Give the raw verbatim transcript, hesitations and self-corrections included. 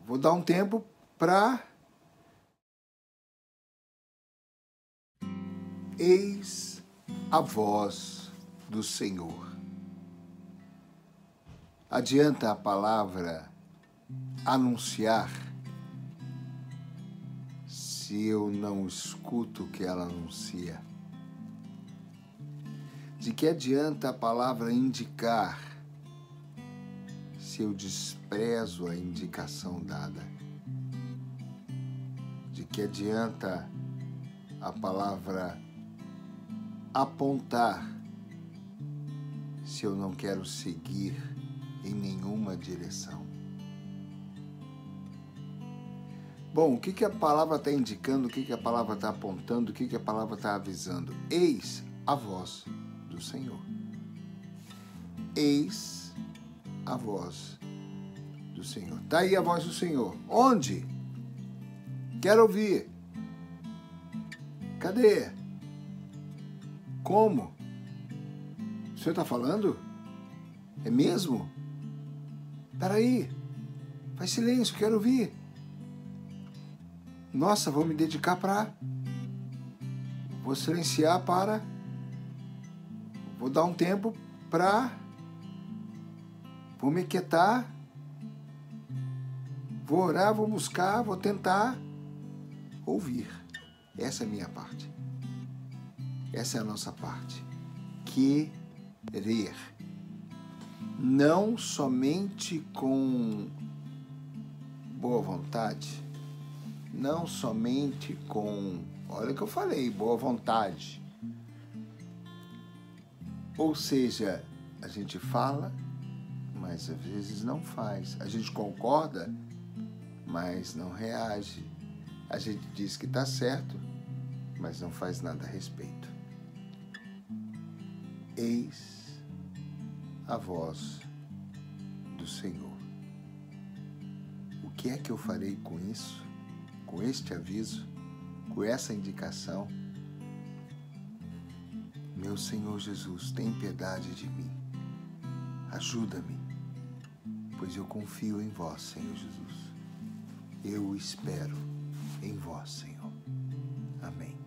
Vou dar um tempo para... Eis a voz do Senhor. Adianta a palavra anunciar se eu não escuto o que ela anuncia? De que adianta a palavra indicar se eu desprezo a indicação dada? De que adianta a palavra apontar se eu não quero seguir em nenhuma direção? Bom, o que, que a palavra está indicando, o que, que a palavra está apontando, o que, que a palavra está avisando? Eis a voz do Senhor. Eis a voz do Senhor. Está aí a voz do Senhor. Onde? Quero ouvir. Cadê? Como? O Senhor está falando? É mesmo? Espera aí. Faz silêncio, quero ouvir. Nossa, vou me dedicar para... Vou silenciar para... Vou dar um tempo para... Vou me quietar. Vou orar, vou buscar, vou tentar ouvir. Essa é a minha parte. Essa é a nossa parte. Querer. Não somente com boa vontade, não somente com, olha o que eu falei, boa vontade. Ou seja, a gente fala, mas às vezes não faz. A gente concorda, mas não reage. A gente diz que está certo, mas não faz nada a respeito. Eis a voz do Senhor. O que é que eu farei com isso? Com este aviso? Com essa indicação? Meu Senhor Jesus, tem piedade de mim. Ajuda-me, pois eu confio em vós, Senhor Jesus. Eu espero em vós, Senhor. Amém.